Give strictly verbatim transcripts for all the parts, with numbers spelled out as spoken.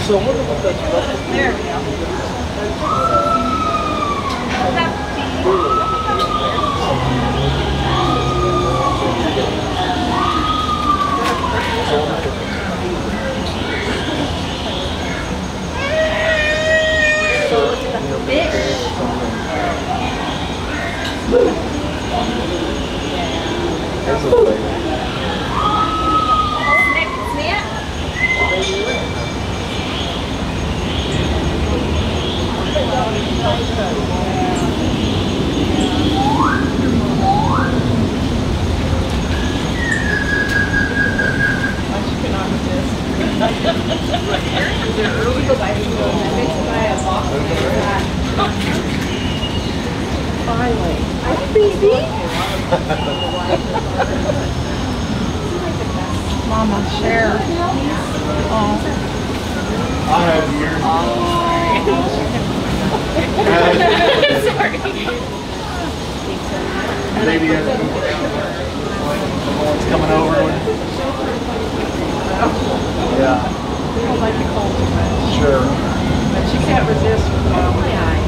So what about that? There we go. So what's it got? Fish? There's a thing. Snap, snap. Finally. Hi, baby. Mama, share. Oh. I have years ago. Sorry. Maybe uh, someone's coming over. Yeah. We don't like the cold too much. Sure. But she can't resist with the mom and I.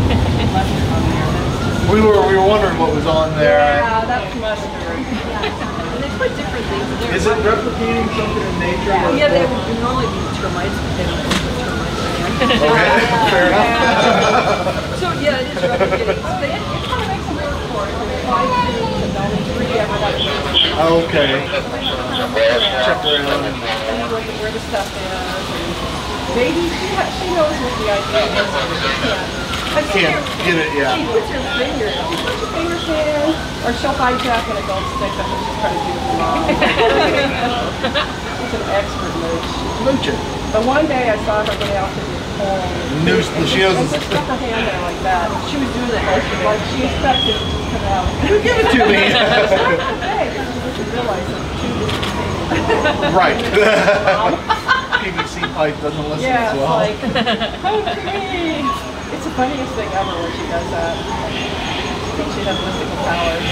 We were we were wondering what was on there. Yeah, that's mustard. And they put different things in there. Is it replicating something in nature? Yeah, yeah, they would normally be termites, but they don't put termites in there. Okay, fair enough. So yeah, it is replicating. So they, it kind of makes them work for it. There's five things and only three ever got used. Okay. Check around. And you look at where the stuff is. And baby, she, ha she knows what the idea is. She can't. Can't get it, yeah. She puts her finger, she puts her fingers in, or she'll hijack an adult stick up and she'll try to do it with mom. She's an expert mooch. Mooching. But one day I saw her get out to the pole. Noose, and she just, knows. and just stuck her hand there like that. She was doing it like, like she expected it to come out. Give it to me. Hey, you realize it's two different things. Right. P V C pipe doesn't listen Yeah, as well. it's like, okay. It's the funniest thing ever when she does that. I think she has mystical powers.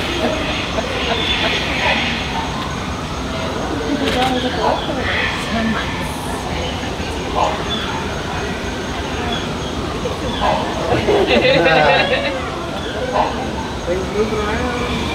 People down with the leftovers. They were moving around.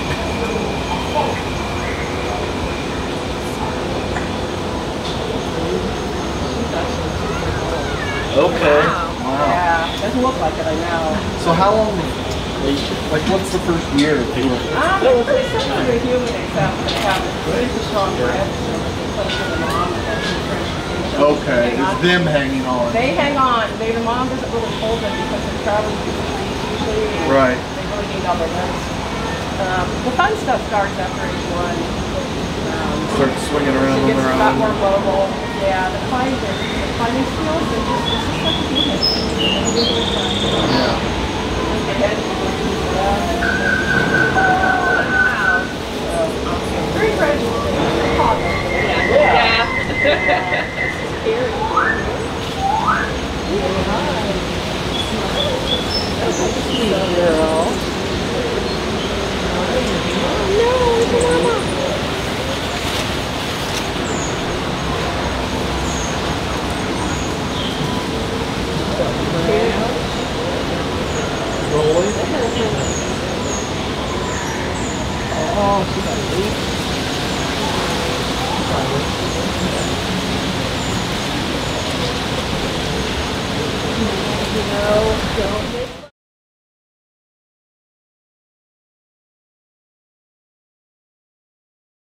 Okay. Wow. Wow. Yeah, doesn't look like it, I know. So how long, like what's the first year? Ah, well, it's something the human except for the habit. It's a strong bread. Okay, it's them hanging on. They hang on. They, the mom doesn't really hold them because they're traveling through the trees usually. And right. They really need all their limbs. Um, the fun stuff starts after age one. Um, Start swinging around she on gets their a lot own. more mobile. Yeah, the climbing, the climbing skills, they're just, it's just like a human. Yeah. Their head goes to the left. Wow. Very fragile. Yeah. Yeah. Scary. Girl. Oh no, it's a mama. Oh, she's got a leak. No, don't.